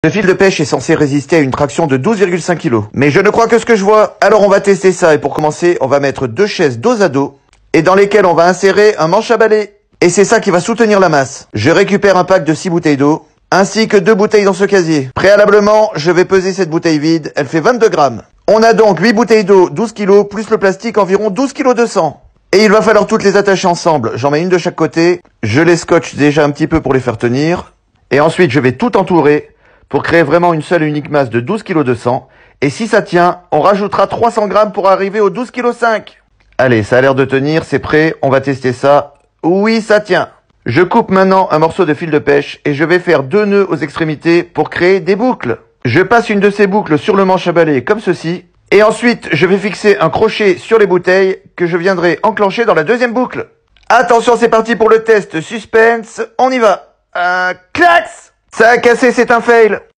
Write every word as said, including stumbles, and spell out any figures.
Le fil de pêche est censé résister à une traction de douze virgule cinq kilos. Mais je ne crois que ce que je vois. Alors on va tester ça et pour commencer, on va mettre deux chaises dos à dos et dans lesquelles on va insérer un manche à balai. Et c'est ça qui va soutenir la masse. Je récupère un pack de six bouteilles d'eau ainsi que deux bouteilles dans ce casier. Préalablement, je vais peser cette bouteille vide. Elle fait vingt-deux grammes. On a donc huit bouteilles d'eau, douze kilos, plus le plastique environ douze kilos deux cents. Et il va falloir toutes les attacher ensemble. J'en mets une de chaque côté. Je les scotche déjà un petit peu pour les faire tenir. Et ensuite, je vais tout entourer pour créer vraiment une seule et unique masse de douze kilos deux cents. Et si ça tient, on rajoutera trois cents grammes pour arriver aux douze kilos cinq. Allez, ça a l'air de tenir, c'est prêt, on va tester ça. Oui, ça tient. Je coupe maintenant un morceau de fil de pêche et je vais faire deux nœuds aux extrémités pour créer des boucles. Je passe une de ces boucles sur le manche à balai comme ceci. Et ensuite, je vais fixer un crochet sur les bouteilles que je viendrai enclencher dans la deuxième boucle. Attention, c'est parti pour le test. Suspense, on y va. Un clax! Ça a cassé, c'est un fail.